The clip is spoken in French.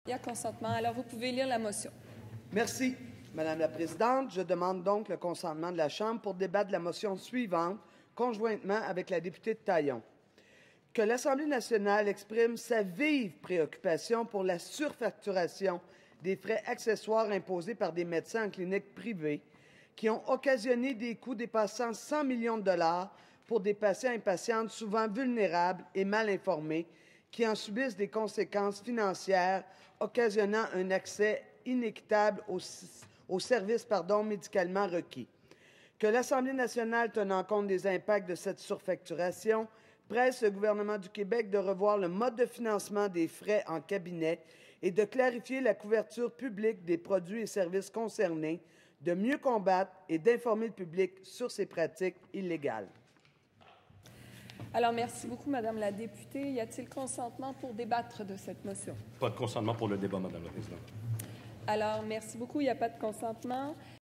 Il y a consentement. Alors, vous pouvez lire la motion. Merci, Madame la Présidente. Je demande donc le consentement de la Chambre pour débattre de la motion suivante, conjointement avec la députée de Taillon. Que l'Assemblée nationale exprime sa vive préoccupation pour la surfacturation des frais accessoires imposés par des médecins en clinique privée qui ont occasionné des coûts dépassant 100 millions de dollars pour des patients et patientes souvent vulnérables et mal informés qui en subissent des conséquences financières occasionnant un accès inéquitable aux services médicalement requis. Que l'Assemblée nationale, tenant compte des impacts de cette surfacturation, presse le gouvernement du Québec de revoir le mode de financement des frais en cabinet et de clarifier la couverture publique des produits et services concernés, de mieux combattre et d'informer le public sur ces pratiques illégales. Alors, merci beaucoup, Madame la députée. Y a-t-il consentement pour débattre de cette motion? Pas de consentement pour le débat, Madame la Présidente. Alors, merci beaucoup. Il n'y a pas de consentement.